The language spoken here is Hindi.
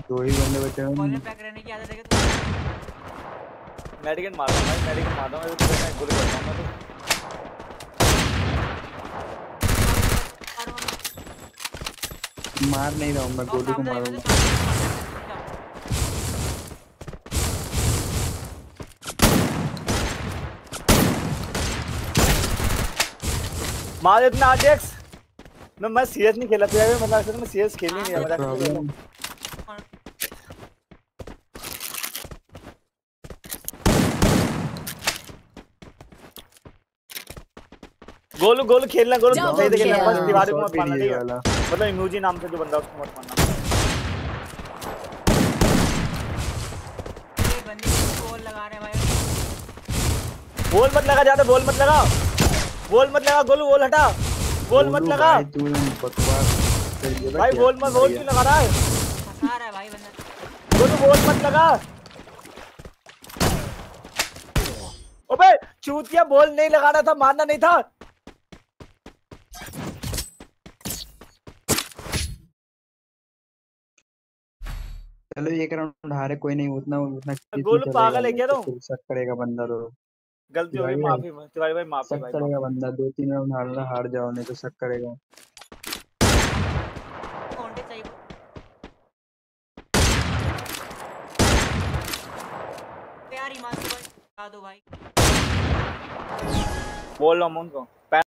दो ही बंदे बचे हैं। कॉल में पैक रहने की आदत है क्या तुम्हें? मेडिकेट मार रहा हूं भाई, मेडिकेट मार रहा हूं, तो मैं गोली करता हूं मैं तो। मार नहीं रहा हूँ मैं, और गोली को सामने देखो तो मारूंगा। मार इतना आरडीएक्स। मैं सीएस नहीं खेला था, मतलब असल में सीएस खेल ही नहीं रहा प्रॉब्लम। गोलू गोलू खेलना, गोलू सही से खेलना, बस दीवार को शॉट मत भी मारना नहीं ठीक है, वाला। मतलब इमूजी नाम से जो बंदा उसको मत मारना। ये बंदे बॉल लगा रहे हैं भाई। बोल मत लगा, ज्यादा बोल मत लगा, बोल मत लगा गोलू, बोल हटा, बोल मत लगा भाई तू बकवास भाई, बोल मत, बोल क्यों लगा रहा है? फंसा रहा है भाई बंदा। गोलू बोल मत लगा। अबे चूतिया, बोल नहीं लगाना था, मारना नहीं था। चलो एक राउंड हारे, कोई नहीं, उतना उतना किस में गोलू चलेगा, पागल है नहीं क्या तो तुम? फिर शक करेगा बंदा तो। गलती हो गई, तिवारी भाई, माफी, तिवारी भाई माफी, शक भाई करेगा माफी। बंदा, 2-3 राउंड हारना, हार जाओ, नहीं तो शक करेगा। कॉन्टेक्ट चाहिए यार, ईमान से भाई बता दो भाई। बोल रहा हूँ उनको।